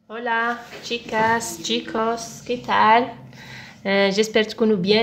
Hola chicas chicos ¿qué tal؟ جيسبر تكونوا بيان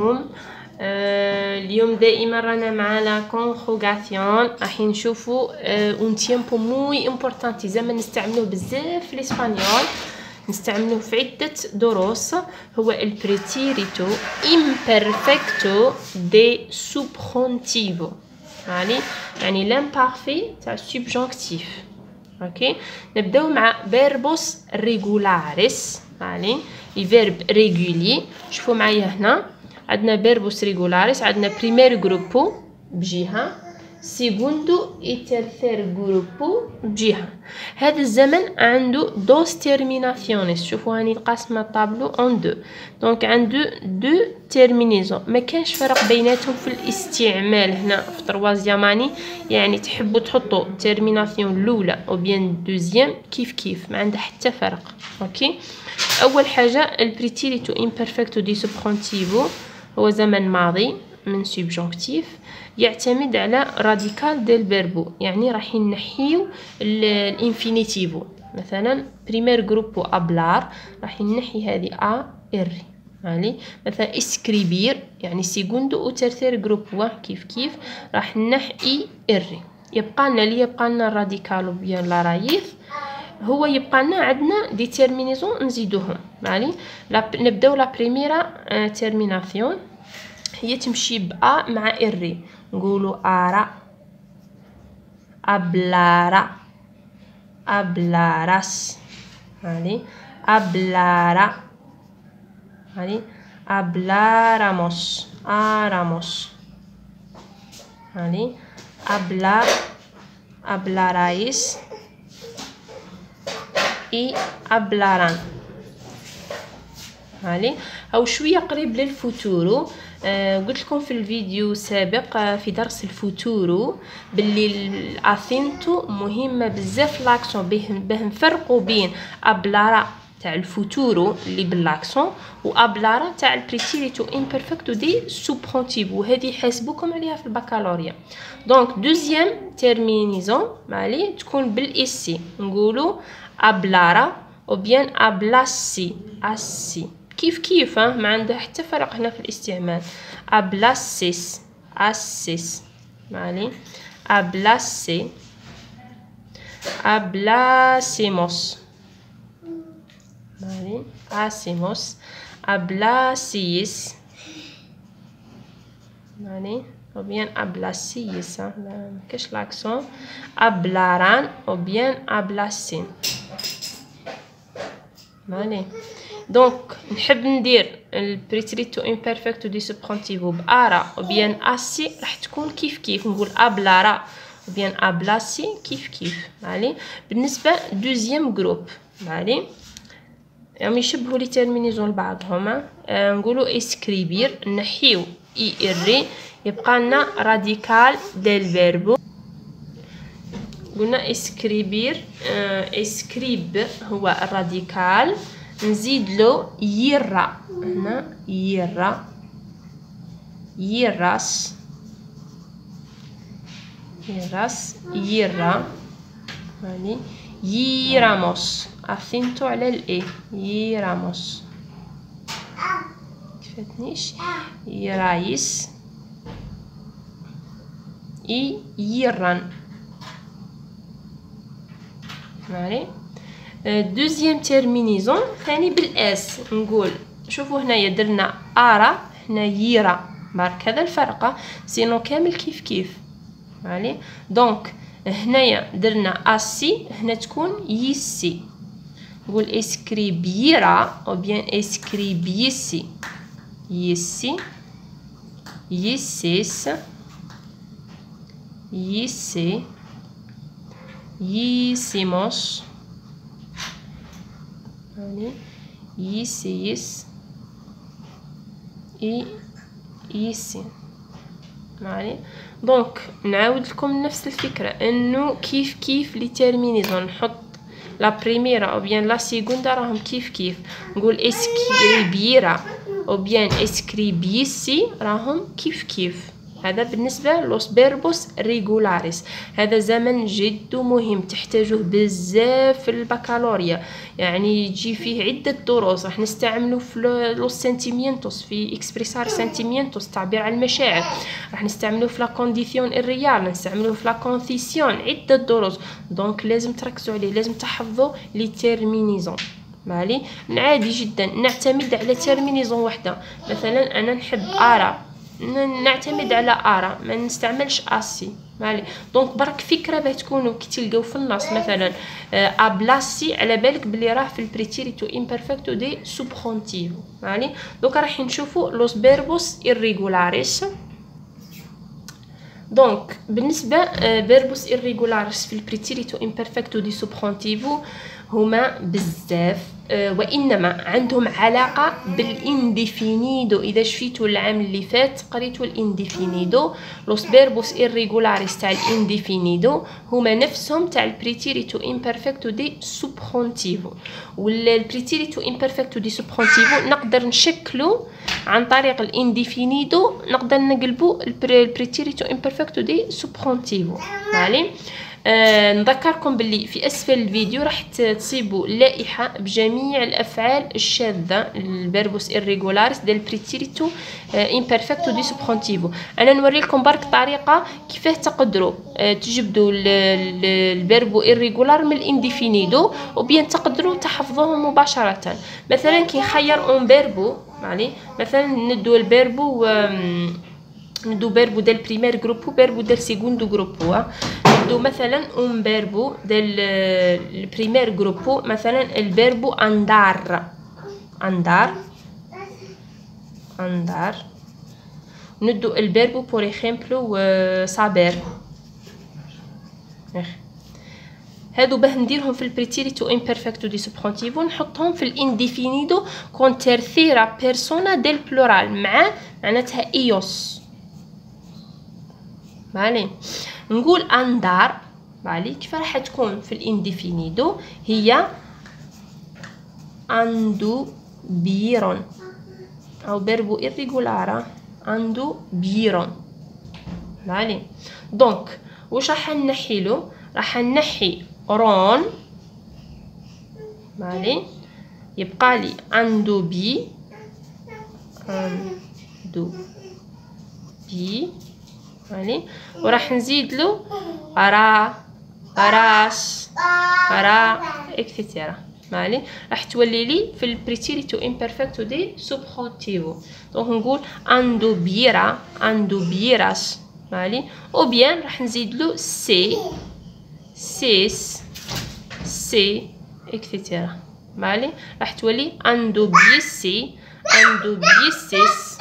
اليوم دائما رانا مع لا كونجوغاسيون راح نشوفوا un tiempo muy importante زعما نستعملوه بزاف في الاسبانيول نستعملوه في عدة دروس هو البريتيريتو imperfecto de subjuntivo يعني l'imparfait تاع subjonctif. اوكي نبداو مع verbos regulares يعني الفيرب ريغولي. شوفوا معايا هنا عندنا verbos regulares عندنا primer grupo بجهه segundo et tercer grupo بجهه. هذا الزمن عنده dos terminaciones. شوفوا هاني قاسمه الطابلو اون دو دونك عنده دو terminaison ما كانش فرق بيناتهم في الاستعمال. هنا في تروازيام يعني تحبوا تحطوا termination الاولى او بيان دوزيام كيف ما عنده حتى فرق. اوكي اول حاجه البريتيريتو imperfecto دي subjuntivo هو زمن ماضي من subjonctif يعتمد على راديكال ديل فيربو يعني راح نحيو الانفينيتيفو. مثلا بريمير جروبو ابلار راح نحي هذه ا ار يعني مثلا اسكريبير يعني سيغوندو او تيرثير جروبو كيف راح نحي ار. يبقى لنا الراديكال بيان لا رايث هو يبقى لنا عندنا دي تيرمينيزون نزيدوهم. نبداو لا بريميرا تيرميناسيون هي تمشي بأ مع إري نقولوا أرا أبلارا أبلاراس هاني أبلارا هاني أبلاراموس أراموس هاني أبلارايس إي أبلاران هاني أو شوية قريب للفوتورو. قلت لكم في الفيديو السابق في درس الفوتورو باللي الاسينتو مهمه بزاف لاكسون باه نفرقوا بين ابلارا تاع الفوتورو اللي بالاكسون وابلارا تاع البريتيريتو imperfecto دي سوبرونتيفو وهذه يحاسبوكم عليها في البكالوريا. دونك دوزيام تيرمينيزون مالي تكون بالاسي نقولوا ابلارا او بيان ابلاسي اسي كيف ما عنده حتى فرق هنا في الاستعمال. ابلاسيس اسيس مالي ابلاسي ابلاسيموس مالي اسيموس ابلاسيس مالي او بيان ابلاسيس ما كاش لاكسون ابلاران او بيان ابلاسين مالي. دونك نحب ندير البريتيريتو imperfecto دي سوبرونتيفو بارا او بيان اسي راح تكون كيف نقول ابلارا او بيان ابلاسي كيف مالي. بالنسبه دوزيام جروب مالي يعني يشبهوا لي تيرمينيزون لبعضهم. نقولوا اسكريبير نحيو اي ار يبقى لنا راديكال ديل فيربو. قلنا اسكريبير اسكريب هو الراديكال نزيد له يرا هنا يرا يراس يرا يعني يراموس اثنتو على الاي يراموس كيفاتنيش يرايس اي يران مالي. دوزيام تيرمينيزون ثاني بالاس نقول شوفوا هنايا درنا ارا هنا يرا برك هذا الفرق سينو كامل كيف مالي. دونك هنايا درنا اسي هنا تكون يسي نقول اسكريبيرا او بيان اسكريبيسي يسي يسيس يسي يسيموس يعني يسيس اي يسي مالي. دونك نعاود لكم نفس الفكره انه كيف لي تيرمينيزون نحط لا بريميرا او بيان لا سيغوندا راهم كيف نقول اسكريبيرا او بيان اسكريبيسي راهم كيف هذا بالنسبه لوس بيربوس ريغولاريس. هذا زمن جد مهم تحتاجوه بزاف في البكالوريا، يعني يجي فيه عده دروس. راح نستعملوا في لوس سنتيمينتوس، في اكسبريسار سنتيمينتوس تعبير عن المشاعر، راح نستعملوه في لا كونديسيون الريال، نستعملوه في لا كونسيسيون، عده دروس. دونك لازم تركزوا عليه، لازم تحفظوا لي تيرمينيزون. مالي عادي جدا نعتمد على تيرمينيزون وحده. مثلا انا نحب ارى، نعتمد على ارى، ما نستعملش اسي. مالي دونك برك فكره باه تكونوا كي تلقاو في النص مثلا ابلاسي، على بالك بلي راه في البريتيريتو امبرفكتو دي سوبرونتيفو. مالي دوك راح نشوفوا لوس بيربوس irregulares. دونك بالنسبه بيربوس irregulares في البريتيريتو امبرفكتو دي سوبرونتيفو هما بزاف، وانما عندهم علاقه بالانديفينيدو. اذا شفيتوا العام اللي فات قريتوا الانديفينيدو، لوس بيربوس irregulares تاع الانديفينيدو هما نفسهم تاع البريتيريتو امبرفكتو دي سوبرونتيفو. والبريتيريتو امبرفكتو دي سوبرونتيفو نقدر نشكلوا عن طريق الانديفينيدو، نقدر نقلبوا البريتيريتو امبرفكتو دي سوبرونتيفو. مالي نذكركم باللي في اسفل الفيديو راح تصيبوا لائحه بجميع الافعال الشاذه الفيربوس irregulares ديال بريتيريتو امبرفكتو دي سوبرونتيفو. انا نوري لكم برك طريقه كيفاه تقدروا تجبدوا الفيربو irregular من الانديفينيدو، وبين تقدروا تحفظوهم مباشره. مثلا كي نخير اون فيربو، مالي مثلا ندو الفيربو ندو فيربو ديال بريمير جروبو، فيربو ديال سيغوندو جروبو. ندو مثلا un verbo del primer gruppo، مثلا الفيربو andar. ندو الفيربو por ejemplo saber. هادو باه نديرهم في البريتيريتو امبرفكتو دي سوبرونتيفو نحطهم في الانديفينيدو كون تيرثيرا بيرسونا ديل بلورال معناتها ايوس. مالي نقول اندار، مالي كيف راح تكون في الانديفينيدو؟ هي اندو بيرون او فيربو irregolare اندو بيرون. مالي دونك واش راح نحيلو؟ راح نحي رون، مالي يبقى لي اندو بي، مالي وراح نزيد له را، راس، را اكسيتيرا. مالي راح تولي لي في البريتيريتو امبرفكتو دي سوبرونتيفو. دونك نقول اندو بيرا، اندو بيراس. مالي او بيان راح نزيد له سي، سيس، سي اكسيتيرا. مالي راح تولي اندو بيسي، اندو بيسيس.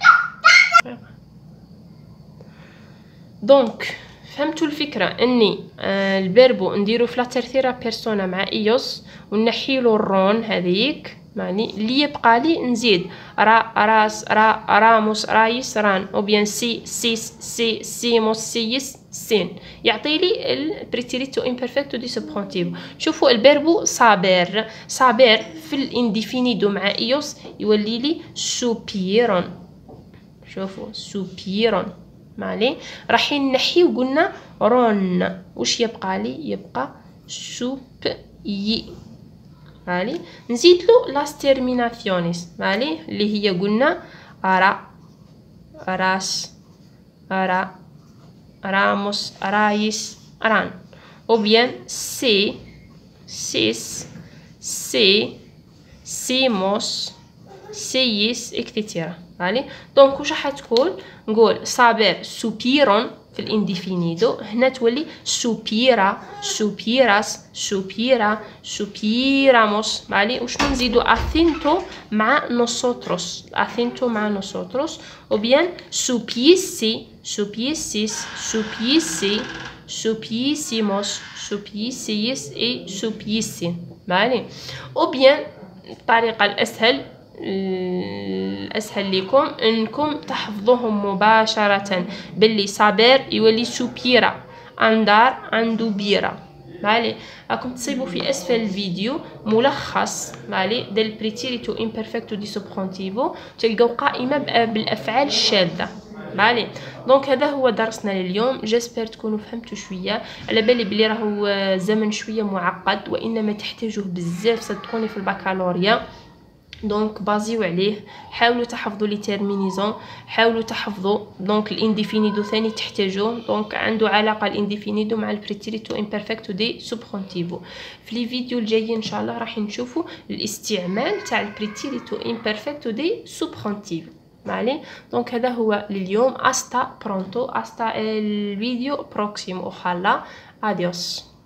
دونك فهمتوا الفكره اني الفيربو نديرو في لا تيرثيرا بيرسونا مع ايوس ونحيلو الرون هذيك. معني اللي يبقى لي نزيد را، راس، را، راموس، رايس، ران، او بيان سي، سيس، سي، سيموس، سيس، سين، يعطي لي البريتيريتو امبرفكتو دي سوبرونتيفو. شوفوا الفيربو صابر، صابر في الانديفينيدو مع ايوس يولي لي سوبيرون. شوفوا سوبيرون. مالي رايحين نحيو قلنا رون، واش يبقى لي؟ يبقى سوب يي. مالي نزيد له لاس تيرميناسيونيس، مالي اللي هي قلنا را، راس، را، راموس، رايس، ران، او بيان سي، سيس، سي، سيموس، سيس اكتيتيرا. مالي دونك واش راح تكون؟ نقول صابر سوبيرون في الانديفينيدو، هنا تولي سوبيرا، سوبيراس، سوبيرا، سوبيراموس. مالي وشنو نزيدو؟ اثينتو مع نوسوتروس، اثينتو مع نوسوتروس، او بيان سوبيسي، سوبيسيس، سوبيسي، سوبيسيموس، سوبيسيس اي سوبيسي. مالي او بيان الطريقه الاسهل لكم انكم تحفظوهم مباشره باللي صابر يولي سوبيرا، اندار اندو بيرا. مالي راكم تصيبوا في اسفل الفيديو ملخص مالي ديال بريتيريتو امبرفكتو دي سوبرونتيفو، تلقاو قائمه بالافعال الشاذه. بالي. دونك هذا هو درسنا لليوم. جيسبر تكونوا فهمتوا شويه. على بالي بلي راهو زمن شويه معقد، وانما تحتاجوه بزاف صدقوني في البكالوريا. دونك بازيو عليه، حاولوا تحفظوا لي تيرمينيزون، حاولوا تحفظوا. دونك الانديفينيدو ثاني تحتاجوه، دونك عنده علاقه الانديفينيدو مع البريتيريتو امبرفكتو دي سوبرونتيفو. في لي فيديو الجايين ان شاء الله راح نشوفوا الاستعمال تاع البريتيريتو امبرفكتو دي سوبرونتيفو. معلي. دونك هذا هو لليوم. استا برونتو، استا الفيديو بروكسيمو. خالا اديوس.